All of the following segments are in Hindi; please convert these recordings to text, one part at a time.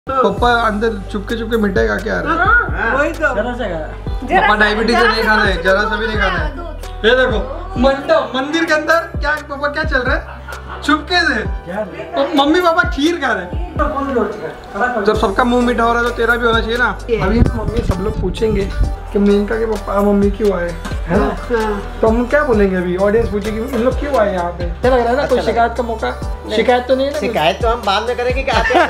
पापा अंदर चुपके चुपके मिठाई खा के आ रहे हैं। वही तो पापा डायबिटीज से नहीं खाना है, जरा सा भी नहीं खाना है। ये देखो मंदिर के अंदर क्या पापा क्या चल रहा है चुपके से, तो मम्मी पापा खीर खा रहे हैं। जब सबका मुंह मीठा हो रहा है तो तेरा भी होना चाहिए ना। अभी ना मम्मी सब लोग पूछेंगे कि मेनका के पापा मम्मी क्यों आए, है ना? तो हम क्या बोलेंगे अभी? ऑडियंस पूछेगी इन लोग क्यों आए यहाँ पे। क्या लग रहा है ना, कोई शिकायत का मौका? शिकायत तो नहीं है ना? शिकायत तो हम बाद में करेंगे।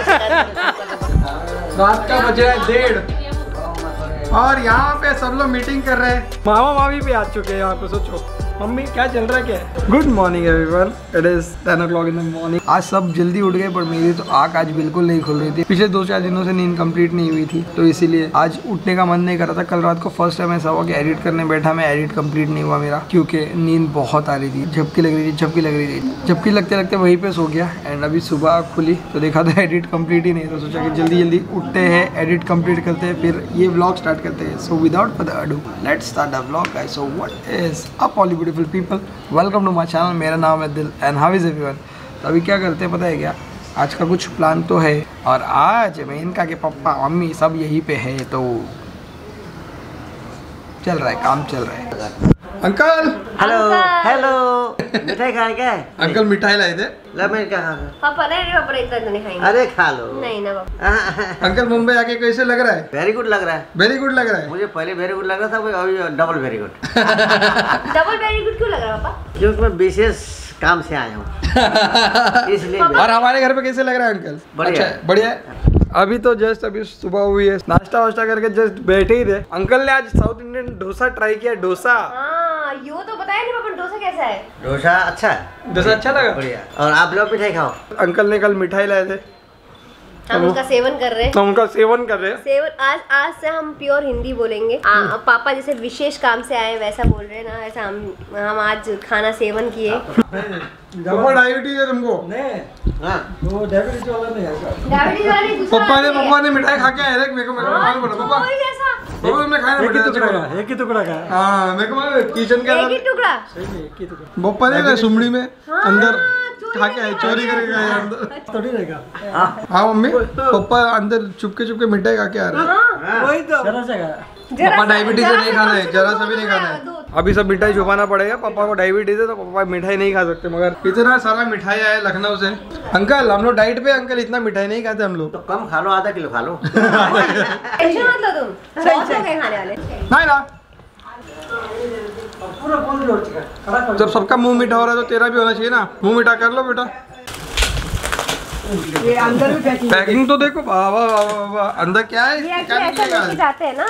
रात का बज रहा है 1:30 और यहाँ पे सब लोग मीटिंग कर रहे हैं। मामा मामी भी आ चुके हैं यहाँ पे। सोचो मम्मी क्या चल रहा है क्या है। Good morning everyone, it is 10 o'clock in the morning. आज सब जल्दी उठ गए पर मेरी तो आँख आज बिल्कुल नहीं खुल रही थी। पिछले 2-4 दिनों से नींद कंप्लीट नहीं हुई थी, तो इसीलिए आज उठने का मन नहीं कर रहा था। कल रात को फर्स्ट टाइम ऐसा हुआ कि एडिट करने बैठा, मैं एडिट कंप्लीट नहीं हुआ मेरा, क्योंकि नींद बहुत आ रही थी, झपकी लग रही थी। झपकी लगते लगते वहीं पे सो गया। एंड अभी सुबह खुली तो देखा था एडिट कंप्लीट ही नहीं, तो सोचा कि जल्दी जल्दी उठते हैं, एडिट कंप्लीट करते हैं, फिर ये व्लॉग स्टार्ट करते हैं। So without further ado let's start the vlog guys. So what is up all beautiful people, welcome to my channel. मेरा नाम है दिल एंड हाउ इज एवरीवन। तो अभी क्या करते हैं पता है क्या? आज का कुछ प्लान तो है, और आज मेनका के पापा मम्मी सब यहीं पे है, तो चल रहा है, काम चल रहा है। अंकल हेलो हेलो, मिठाई खाए क्या? अंकल मिठाई लाए थे। मैं क्या खा? पापा नहीं, पापा इतना तो नहीं खाएंगे। अरे खा लो। नहीं ना पापा। अंकल मुंबई आके कैसे लग रहा है? वेरी गुड लग रहा है। वेरी गुड लग रहा है। मुझे पहले वेरी गुड लग रहा था, अभी double very good. Double very good क्यों लग रहा है पापा? क्योंकि मैं विशेष काम से आया हूँ इसलिए। और हमारे घर पे कैसे लग रहा है अंकल? बढ़िया अच्छा, बढ़िया है। अभी तो जस्ट अभी सुबह हुई है, नाश्ता वाश्ता करके जस्ट बैठे ही थे। अंकल ने आज साउथ इंडियन डोसा ट्राई किया। डोसा यो तो बताया नहीं पापा, डोसा कैसा है? डोसा अच्छा है। डोसा अच्छा लगा? बढ़िया। और आप लोग मिठाई खाओ। अंकल ने कल मिठाई लाए थे, हम उनका सेवन कर रहे हैं। तो उनका सेवन कर रहे हैं। सेवन आज से हम प्योर हिंदी बोलेंगे। पापा जैसे विशेष काम से आए वैसा बोल रहे हैं ना, ऐसा हम आज खाना सेवन किए। डायबिटीज है तुमको? हाँ डायबिटीज वाला नहीं है। डायबिटीज वाला नहीं, दूसरा पापा ने मिठाई खा के आए थे। मेरे को मालूम पड़ा पापा। वही जैसा। पापा तुमने खाया एक ही टुकड़ा का है। हाँ मेरे को मालूम, किचन के एक ही अंदर टुकड़ा। सही में एक ही टुकड़ा। पापा ने ना सुमड़ी में अंदर खा के आए, चोरी करके आए अंदर। थोड़ी रहेगा। हाँ मम्मी, पापा अंदर चुपके चुपके मिठाई खा के आ रहे हैं। वही तो जरा सा पापा डायबिटीज से नहीं खाना है, जरा सा भी नहीं खाना है। अभी सब मिठाई छुपाना पड़ेगा। पापा को डायबिटीज है तो पापा मिठाई नहीं खा सकते, मगर इतना सारा मिठाई आया लखनऊ से। अंकल हम लोग डाइट पे, अंकल इतना मिठाई नहीं खाते हम लोग। तो कम खा लो, आधा किलो खा लो। टेंशन मत लो तुम, बहुत लोग हैं खाने वाले। नहीं ना, पूरा बोल जोड़ चुका। जब सबका मुंह मीठा हो रहा है तो तेरा भी होना चाहिए ना। मुंह मीठा कर लो बेटा। ये अंदर भी पैकिंग तो देखो, वाह वाह वाह वाह। अंदर क्या है? ये क्या ऐसा निकलेगा? लेके जाते हैं ना।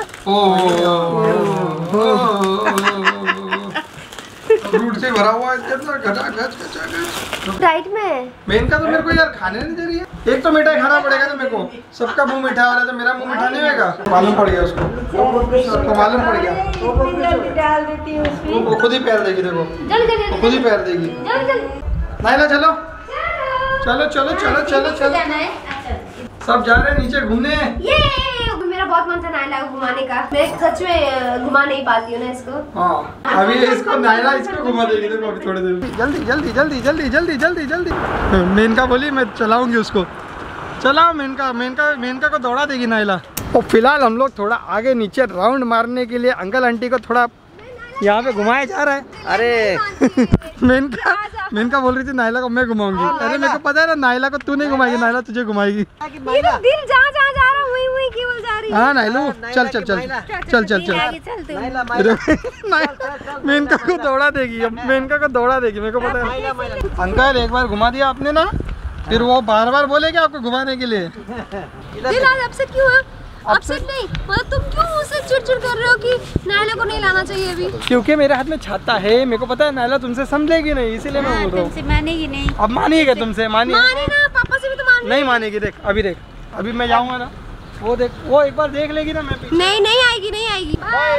फ्रूट से भरा हुआ है कितना खचा डाइट में मेनका तो मेरे को यार खाने नहीं दे रही है। एक तो मिठाई खाना पड़ेगा ना मेरे को। सबका मुंह मीठा हो रहा है तो मेरा मुंह मीठा नहीं होगा। मालूम पड़ गया उसको, मालूम पड़ गया। डाल देती हूँ उसमें। वो खुद ही पैर देगी, देखो जल्दी वो खुद ही पैर देगी। नाइला चलो चलो चलो चलो चलो चलो, सब जा रहे हैं नीचे घूमने। ये मेरा बहुत मन था नायला को घुमाने का। मैं सच में घुमा नहीं पाती हूँ ना इसको। हाँ अभी इसको नायला इसको घुमा देगी, देखो अभी थोड़ी देर। जल्दी जल्दी जल्दी जल्दी जल्दी जल्दी जल्दी। मेनका बोली मैं चलाऊंगी उसको। चलाओ मेनका को दौड़ा देगी नायला। और फिलहाल हम लोग थोड़ा आगे नीचे राउंड मारने के लिए अंकल आंटी को थोड़ा यहाँ पे घुमाया जा रहा है। अरे मेनका बोल रही थी नायला को मैं घुमाऊंगी। अरे मेरे को पता है ना, नायला को तू नहीं घुमाएगी, नायला तुझे घुमाएगी। ये तो दिल जहाँ जहाँ जा रहा वही वही केवल जा रही है। हाँ नायलू चल चल चल चल चल चल। मेनका को दौड़ा देगी, अब मेनका को दौड़ा देगी, मेरे को पता है। अंकल एक बार घुमा दिया आपने ना, फिर वो बार बार बोलेगी आपको घुमाने के लिए। दिल आज अपसेट क्यों है? अपसेट नहीं, मतलब तुम क्यों उससे चिड़चिड़ कर रहे हो कि नायला को नहीं लाना चाहिए अभी? क्योंकि मेरे हाथ में छाता है, मेरे को पता है नायला तुमसे समझेगी नहीं, इसीलिए मैं बोल रहा हूँ। तुमसे मानेगी नहीं। अब मानिएगा तुमसे, मानिए ना, पापा से भी तो मान नहीं मानेगी। देख अभी मैं जाऊंगा ना, वो देख, वो एक बार देख लेगी ना। मैं नहीं आएगी।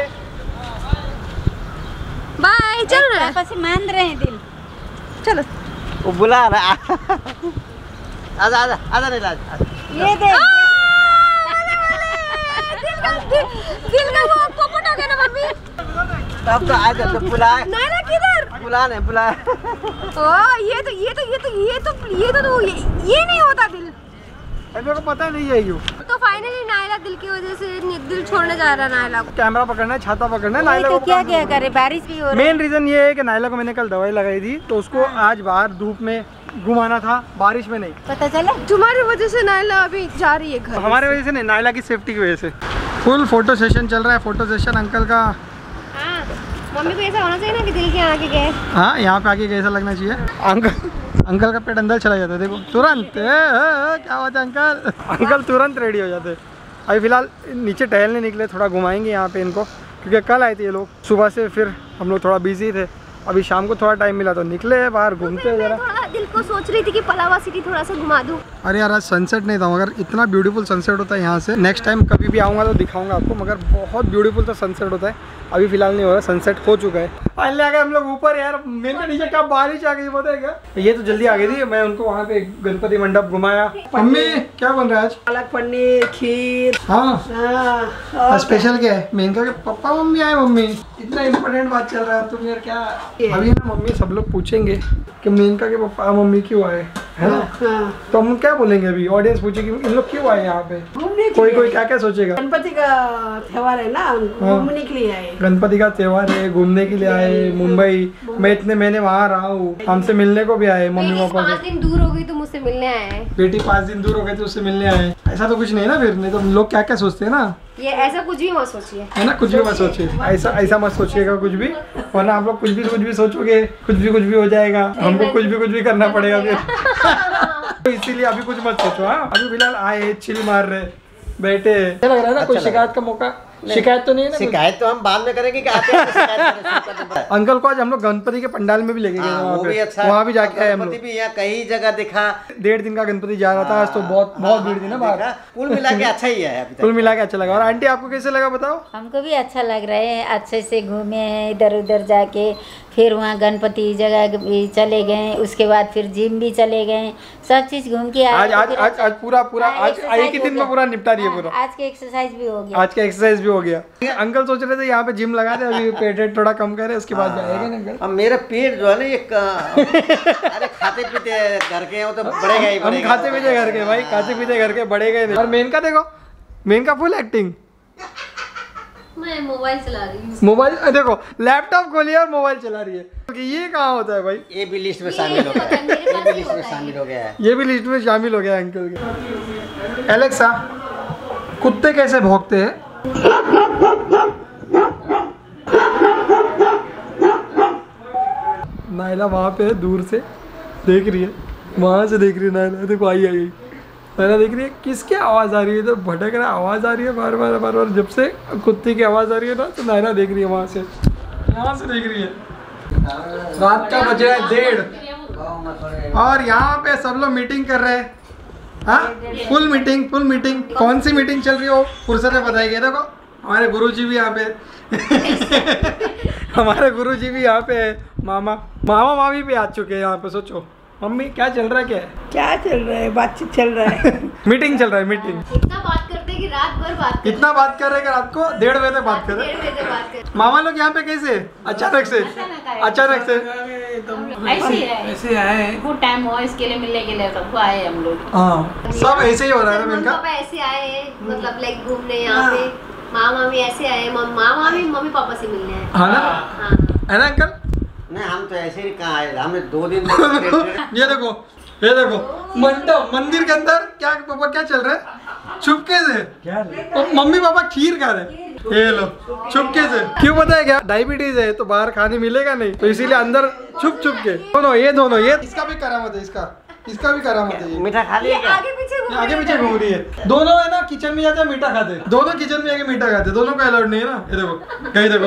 बाय चल रहा है। पापा से मान रहे हैं दिल। चलो वो बुला रहा। आजा आजा आजा नहीं ला। ये देख दिल का वो पोपट हो गया ना मम्मी। तब तो आ जा, तो बुलाए। नायला किधर? बुलाए। ओ ये नहीं होता दिल। मेरे को पता नहीं है यू। तो फाइनली नायला दिल की वजह से दिल छोड़ने जा रहा है नायला को। कैमरा पकड़ना है, छाता पकड़ना है, नायला तो को क्या क्या करे, बारिश भी हो रही है। मेन रीजन ये है कि नायला को मैंने कल दवाई लगाई थी तो उसको आज बाहर धूप में घुमाना था, बारिश में नहीं। पता चला तुम्हारी वजह से नायला अभी जा रही है घर। हमारे वजह से नहीं, नायला की सेफ्टी की वजह से। फुल फोटो सेशन चल रहा है, फोटो सेशन अंकल का। हाँ, मम्मी को ऐसा होना चाहिए ना कि दिल के आगे गए। हाँ, यहाँ पे आके कैसा लगना चाहिए। अंकल का पेट अंदर चला जाता है, देखो तुरंत। क्या बात है अंकल, अंकल तुरंत रेडी हो जाते। अभी फिलहाल नीचे टहलने निकले, थोड़ा घुमाएंगे यहाँ पे इनको, क्योंकि कल आए थे ये लोग सुबह से, फिर हम लोग थोड़ा बिजी थे। अभी शाम को थोड़ा टाइम मिला तो निकले बाहर घूमते हैं जरा। थोड़ा दिल को सोच रही थी कि पलावा सिटी थोड़ा सा घुमा दूं। अरे यार आज सनसेट नहीं था, मगर इतना ब्यूटीफुल सनसेट होता है यहाँ से। नेक्स्ट टाइम कभी भी आऊँगा तो दिखाऊंगा आपको, मगर बहुत ब्यूटीफुल सा सनसेट होता है। अभी फिलहाल नहीं हो रहा, सनसेट हो चुका है। फाइनली आ गए हम लोग ऊपर। यार मेरे नीचे क्या बारिश आ गई पता है क्या? ये तो जल्दी आ गई थी, मैं उनको वहाँ पे गणपति मंडप घुमाया। मम्मी क्या बन रहा है आज? पालक पनीर, खीर। हाँ, स्पेशल क्या है? मेनका के पापा मम्मी आए। मम्मी इतना इम्पोर्टेंट बात चल रहा है तुम यार क्या? अभी ना मम्मी सब लोग पूछेंगे कि मेनका के पापा मम्मी क्यों आए, है ना? तो हम क्या बोलेंगे अभी? ऑडियंस पूछेगी इन लोग क्यों आए यहाँ पे, कोई क्या क्या सोचेगा? गणपति का त्योहार है ना, घूमने के लिए आए। गणपति का त्योहार है, घूमने के लिए आए मुंबई। मैं इतने महीने वहाँ रहा हूँ, हमसे मिलने को भी आए मम्मी पापा से। 5 दिन दूर हो गई तो मुझसे मिलने आए। बेटी 5 दिन दूर हो गए तो उससे मिलने आए। ऐसा तो कुछ नहीं ना, फिर नहीं तो लोग क्या क्या सोचते हैं ना। ये ऐसा कुछ भी मत सोचिए, है ना, कुछ भी मत सोचिए। ऐसा मत सोचिएगा कुछ भी, वरना आप लोग कुछ भी सोचोगे, कुछ भी हो जाएगा। हमको कुछ भी करना पड़ेगा फिर। तो इसीलिए अभी कुछ मत सोचो। हाँ, अभी फिलहाल आए, चिल मार रहे, बैठे। लग रहा है ना कोई शिकायत का मौका? शिकायत तो नहीं है ना? शिकायत तो हम बाद में करेंगे कि आते हैं तो शिकायत करें। अंकल को आज हम लोग गणपति के पंडाल में भी लेके गए, वो भी अच्छा, वहाँ भी जाके आए हम लोग। गणपति भी यहाँ कई जगह दिखा। 1.5 दिन का गणपति जा रहा था आज, तो बहुत भीड़ थी ना बाहर। कुल मिला के अच्छा ही है अभी तक। कुल मिला के अच्छा लगा। और आंटी आपको कैसे लगा बताओ? हमको भी अच्छा लग रहा है, अच्छे से घूमे हैं इधर उधर जाके। फिर वहाँ गणपति जगह भी चले गए, उसके बाद फिर जिम भी चले गए, सब चीज घूम के आज पूरा आज एक ही दिन में पूरा निपटा दिया पूरा। आज के एक्सरसाइज भी हो गया। आज का एक्सरसाइज भी हो गया। अंकल सोच रहे थे यहाँ पे जिम लगा दे, अभी पेट थोड़ा कम करे, उसके बाद जाएगा ना अंकल। अब मेरा पेट जो है ना, ये अरे खाते पीते घर के वो तो बढ़ेगा ही बढ़ेगा। खाते पीते घर के भाई, खाते पीते घर के बढ़ेगा ही नहीं। और मेनका देखो, मेनका फुल एक्टिंग। मैं मोबाइल चला रही हूँ। मोबाइल देखो, लैपटॉप खोलिए और मोबाइल चला रही है। ये कहाँ होता है भाई? ये भी लिस्ट में शामिल हो गया है। ये भी लिस्ट में शामिल हो गया है। ये भी लिस्ट में शामिल हो गया अंकल के। एलेक्सा, कुत्ते कैसे भौंकते हैं? नायला वहाँ पे दूर से देख रही है, वहाँ से देख रही है नायला। देखो आई नायला देख रही है, किसकी आवाज़ आ रही है? तो भटक रहा, आवाज़ आ रही है बार बार। जब से कुत्ते की आवाज़ आ रही है ना, तो नायला देख रही है वहाँ से, यहाँ से देख रही है। रात का बज रहा है 1:30 और यहाँ पे सब लोग मीटिंग कर रहे हैं। हाँ, फुल मीटिंग। कौन सी मीटिंग चल रही है वो फुर्सत में बताइए। देखो हमारे गुरुजी भी यहाँ पे हमारे गुरुजी भी यहाँ पे है। मामा मामी भी आ चुके हैं यहाँ पे। सोचो मम्मी क्या चल रहा है? क्या चल रहा है? बातचीत चल रहा है। मीटिंग चल रहा है, मीटिंग। इतना बात करते कि रात भर बात इतना बात कर रहे हैं कि रात को 1:30 बजे तक बात कर रहे हैं। मामा लोग यहाँ पे कैसे अचानक से ऐसे आए, वो टाइम हुआ इसके लिए मिलने के लिए सबको आए हम लोग। हाँ, सब ऐसे ही हो रहा है ना इनका। पापा ऐसे आए, मतलब लाइक घूमने यहाँ पे। मामा भी ऐसे आए, मामा भी मम्मी पापा से मिलने आए। हाँ ना, हाँ है ना अंकल? नहीं, हम तो ऐसे ही कहाँ आए, हमने 2 दिन ये देखो मंदिर के अंदर क्या पापा क्या चल रहा है? चुपके से तो मम्मी पापा खीर खा रहे। ये लो चुपके से। क्यों पता है क्या? डायबिटीज है तो बाहर खाने मिलेगा नहीं, तो इसीलिए अंदर छुप के। दोनों ये इसका भी करामत है, इसका भी करामत है। मीठा खा लिया क्या? आगे पीछे घूम रही है। दोनों है ना किचन में जाते हैं, मीठा खाते हैं। दोनों किचन में जाके मीठा खाते हैं। दोनों को अलाउड नहीं है ना। ये देखो कहीं देखो,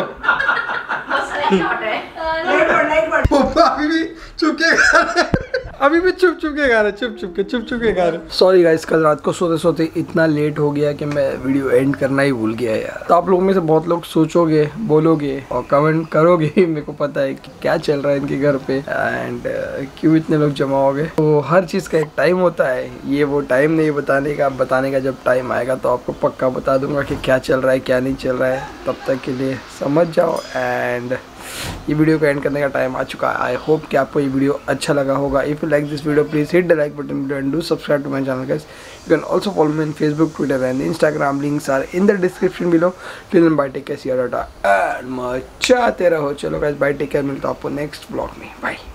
अभी भी चुपके खा रहे, चुप के खा रहे। सॉरी गाइस, कल रात को सोते इतना लेट हो गया कि मैं वीडियो एंड करना ही भूल गया यार। तो आप लोगों में से बहुत लोग सोचोगे, बोलोगे और कमेंट करोगे मेरे को पता है कि क्या चल रहा है इनके घर पे एंड क्यों इतने लोग जमा हो गए। तो हर चीज़ का एक टाइम होता है, ये वो टाइम नहीं बताने का जब टाइम आएगा तो आपको पक्का बता दूंगा कि क्या चल रहा है क्या नहीं चल रहा है। तब तक के लिए समझ जाओ एंड ये वीडियो को एंड करने का टाइम आ चुका है। आई होप कि आपको ये वीडियो अच्छा लगा होगा। If you like this video please hit the like button and do subscribe to my channel guys. You can also follow me on Facebook, Twitter and Instagram. Links are in the description below. Till then bye, take care, see you, tata and मचाते रहो। चलो गाइस बाय, टेक केयर, मिलता हूं आपको नेक्स्ट ब्लॉग में। बाय।